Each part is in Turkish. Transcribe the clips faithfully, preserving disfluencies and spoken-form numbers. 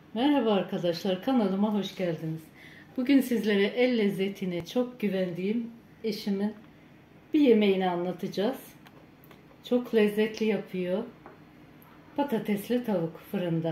Merhaba arkadaşlar, kanalıma hoş geldiniz. Bugün sizlere el lezzetine çok güvendiğim eşimin bir yemeğini anlatacağız. Çok lezzetli yapıyor. Patatesli tavuk fırında.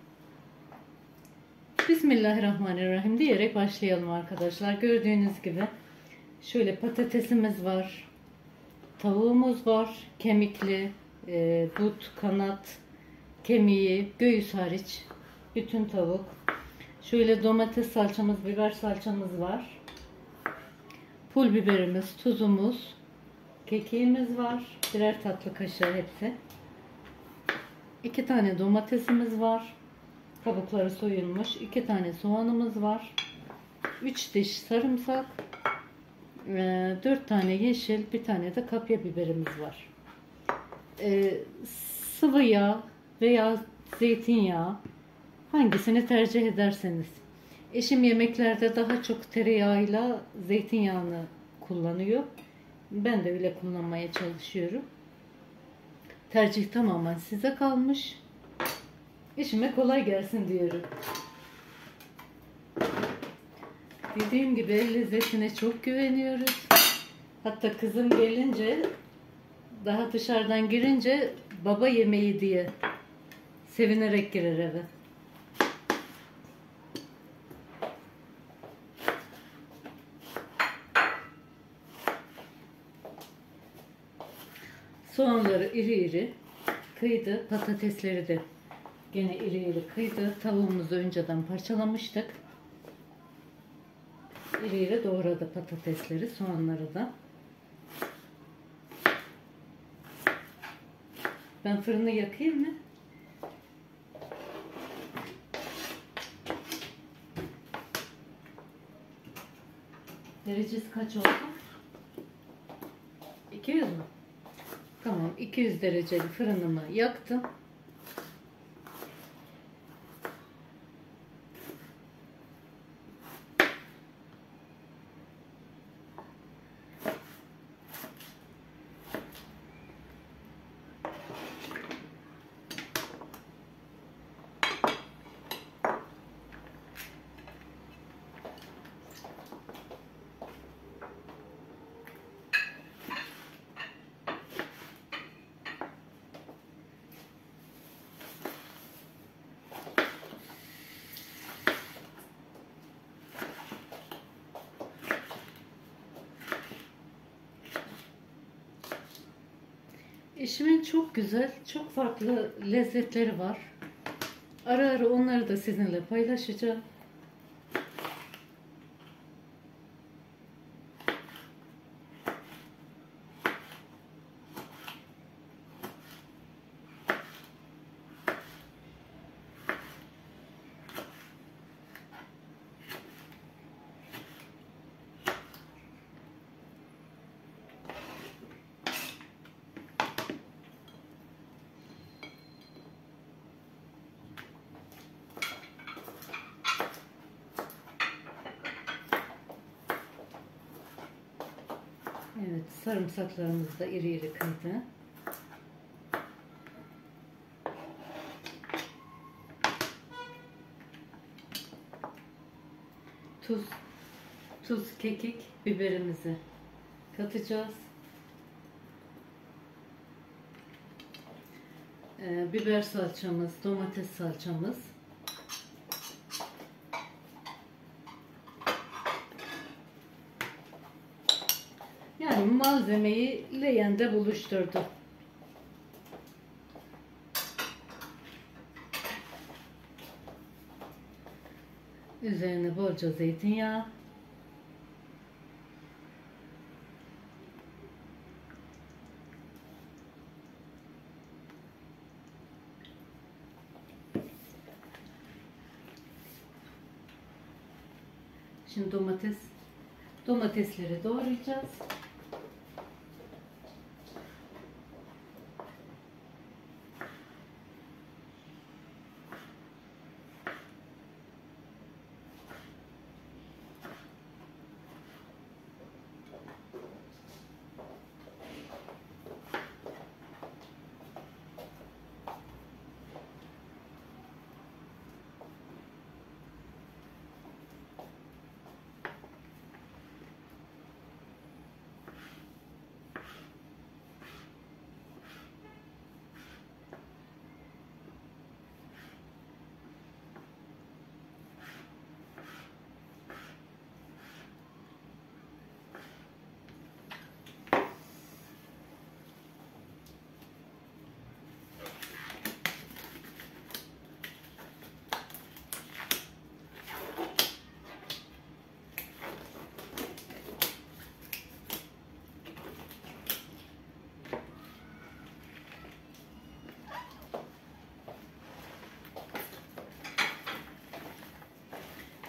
Bismillahirrahmanirrahim diyerek başlayalım arkadaşlar. Gördüğünüz gibi şöyle patatesimiz var. Tavuğumuz var. Kemikli, e, but, kanat, kemiği, göğüs hariç. Bütün tavuk. Şöyle domates salçamız, biber salçamız var. Pul biberimiz, tuzumuz, kekiğimiz var. Birer tatlı kaşığı hepsi. İki tane domatesimiz var. Kabukları soyulmuş. İki tane soğanımız var. Üç diş sarımsak. Dört tane yeşil, bir tane de kapya biberimiz var. Sıvı yağ veya zeytinyağı, hangisini tercih ederseniz. Eşim yemeklerde daha çok tereyağıyla zeytinyağını kullanıyor. Ben de öyle kullanmaya çalışıyorum. Tercih tamamen size kalmış. Eşime kolay gelsin diyorum. Dediğim gibi el lezzetine çok güveniyoruz. Hatta kızım gelince, daha dışarıdan girince baba yemeği diye sevinerek girer eve. Soğanları iri iri kıydı. Patatesleri de gene iri iri kıydı. Tavuğumuzu önceden parçalamıştık. İri iri doğradı patatesleri, soğanları da. Ben fırını yakayım mı? Derecesi kaç oldu? iki yüz mü? Tamam, iki yüz dereceli fırınımı yaktım. Eşimin çok güzel, çok farklı lezzetleri var. Ara ara onları da sizinle paylaşacağım. Evet, sarımsaklarımız da iri iri kıydı. Tuz, tuz, kekik, biberimizi katacağız. Ee, biber salçamız, domates salçamız. Yani malzemeyi leğende buluşturdu. Üzerine bolca zeytinyağı. Şimdi domates domatesleri doğrayacağız.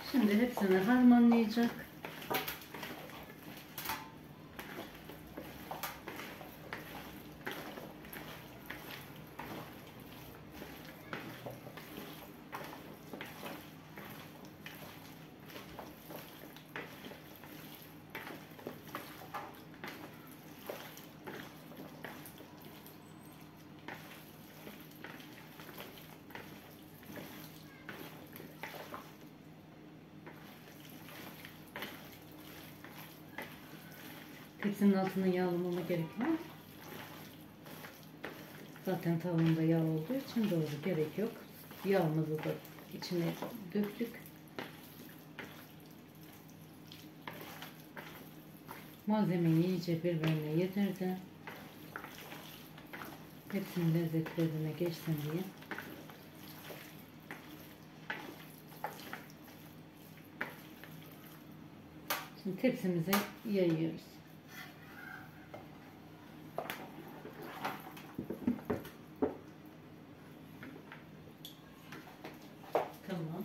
Şimdi hepsini harmanlayacak. Tepsinin altını yağlamama gerekmiyor. Zaten tavamda yağ olduğu için doğru gerek yok. Yağımızı da içine döktük. Malzemeyi iyice birbirine yedirdi. Hepsinin lezzetlerine geçsin diye. Şimdi tepsimize yayıyoruz. Tamam.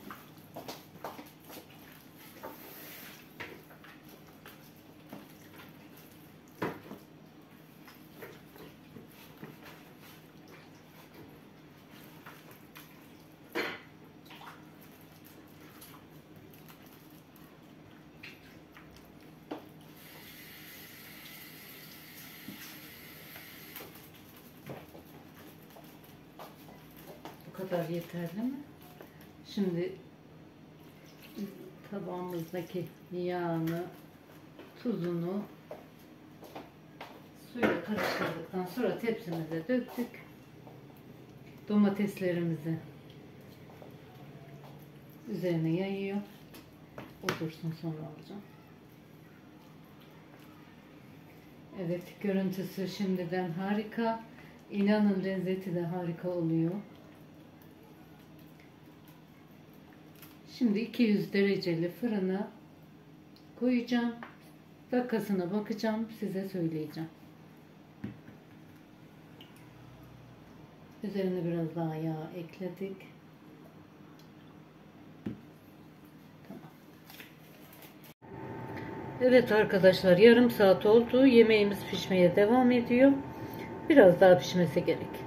Bu kadar yeterli mi? Şimdi tabağımızdaki yağını, tuzunu suyla karıştırdıktan sonra tepsimize döktük. Domateslerimizi üzerine yayıyor. Otursun, sonra alacağım. Evet, görüntüsü şimdiden harika. İnanın lezzeti de harika oluyor. Şimdi iki yüz dereceli fırına koyacağım. Dakikasına bakacağım, size söyleyeceğim. Üzerine biraz daha yağ ekledik. Tamam. Evet arkadaşlar, yarım saat oldu. Yemeğimiz pişmeye devam ediyor. Biraz daha pişmesi gerek.